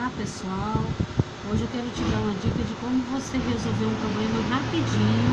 Olá pessoal, hoje eu quero te dar uma dica de como você resolver um problema rapidinho,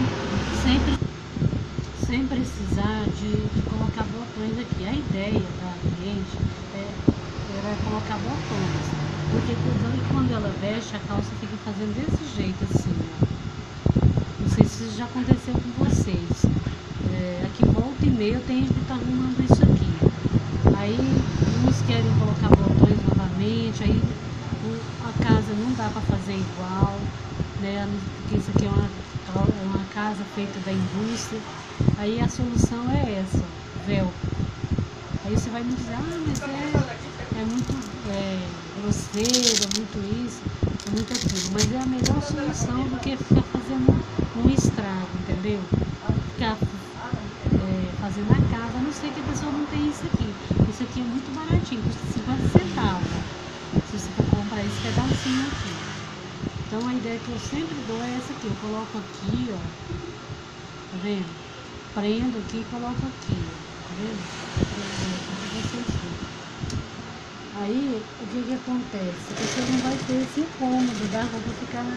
sem precisar de colocar botões aqui. A ideia da gente era colocar botões, porque quando ela veste a calça fica fazendo desse jeito assim, ó. Não sei se isso já aconteceu com vocês. Aqui volta e meia eu tenho que estar arrumando isso aqui. Aí uns querem colocar botões novamente, aí a casa não dá para fazer igual, né? Porque isso aqui é uma casa feita da indústria. Aí a solução é essa, velcro. Aí você vai me dizer, mas é muito grosseiro, é muito isso, é muito aquilo. Mas é a melhor solução do que ficar fazendo um estrago, entendeu? Ficar fazendo a casa, a não ser que a pessoa não tenha isso aqui. Isso aqui é muito baratinho, custa 50 centavos. Se você for comprar esse pedacinho aqui. Então a ideia que eu sempre dou é essa aqui. Eu coloco aqui, ó. Tá vendo? Prendo aqui e coloco aqui, ó. Tá vendo? Aí, o que acontece? Você não vai ter esse incômodo da roupa ficar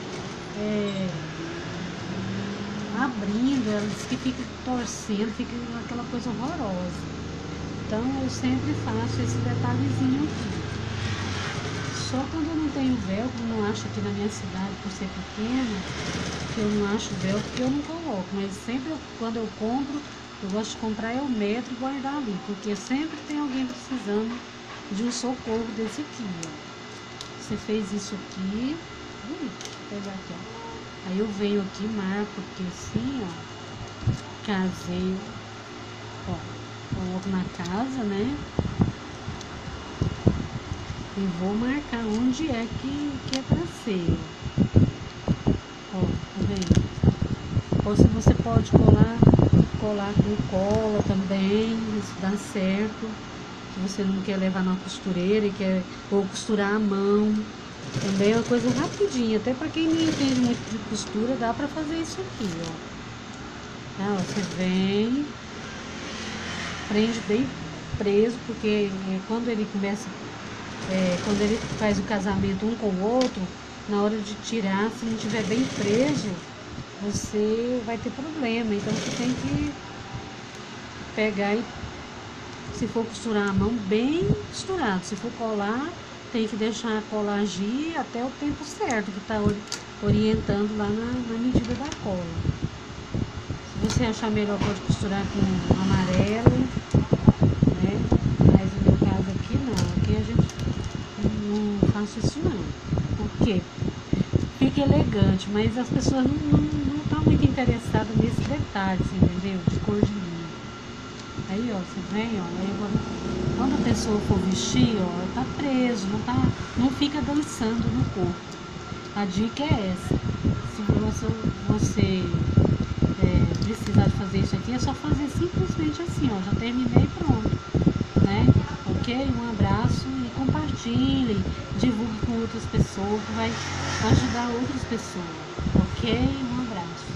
abrindo, ela diz que fica torcendo, fica aquela coisa horrorosa. Então eu sempre faço esse detalhezinho aqui. Só quando eu não tenho velcro, não acho aqui na minha cidade, por ser pequena, que eu não acho velcro, que eu não coloco. Mas sempre quando eu compro, eu gosto de comprar o metro e guardar ali, porque sempre tem alguém precisando de um socorro desse aqui, ó. Você fez isso aqui, vou pegar aqui, ó. Aí eu venho aqui, marco aqui assim, ó, casei, ó, coloco na casa, né, e vou marcar onde é que é pra ser, ó, tá vendo? Ou se você pode colar com cola também, isso dá certo, se você não quer levar numa costureira e quer, ou costurar à mão. Também é uma coisa rapidinha, até para quem não entende muito de costura, dá para fazer isso aqui, ó. Tá, ó, você vem, prende bem preso, porque quando ele começa, quando ele faz o casamento um com o outro, na hora de tirar, se não tiver bem preso, você vai ter problema. Então você tem que pegar e, se for costurar a mão, bem costurado. Se for colar, tem que deixar a cola agir até o tempo certo, que está orientando lá na medida da cola. Se você achar melhor, pode costurar com amarelo, né? Mas no meu caso aqui não, aqui a gente não faz isso não. Por quê? Fica elegante, mas as pessoas não estão muito interessadas nesses detalhes, entendeu? De cor de linha. Aí, ó, você vem, ó, aí agora, quando a pessoa for vestir, ó, tá preso, não fica dançando no corpo. A dica é essa. Se você precisar de fazer isso aqui, é só fazer simplesmente assim, ó, já terminei e pronto, né? Ok? Um abraço e compartilhem, divulgue com outras pessoas, que vai ajudar outras pessoas, ok? Um abraço.